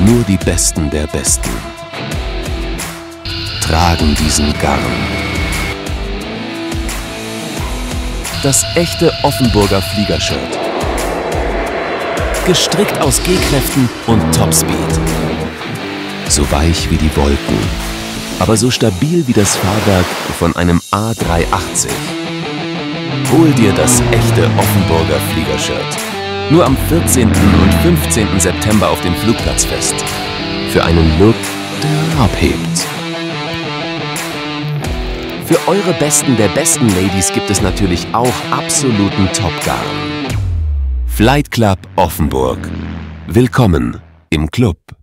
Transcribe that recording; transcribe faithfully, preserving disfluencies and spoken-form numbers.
Nur die Besten der Besten tragen diesen Garn. Das echte Offenburger Fliegershirt. Gestrickt aus G-Kräften und Topspeed. So weich wie die Wolken, aber so stabil wie das Fahrwerk von einem A drei achtzig. Hol dir das echte Offenburger Fliegershirt. Nur am vierzehnten und fünfzehnten September auf dem Flugplatzfest. Für einen Look, der abhebt. Für eure Besten der besten Ladies gibt es natürlich auch absoluten Top-Garn. Flight Club Offenburg. Willkommen im Club.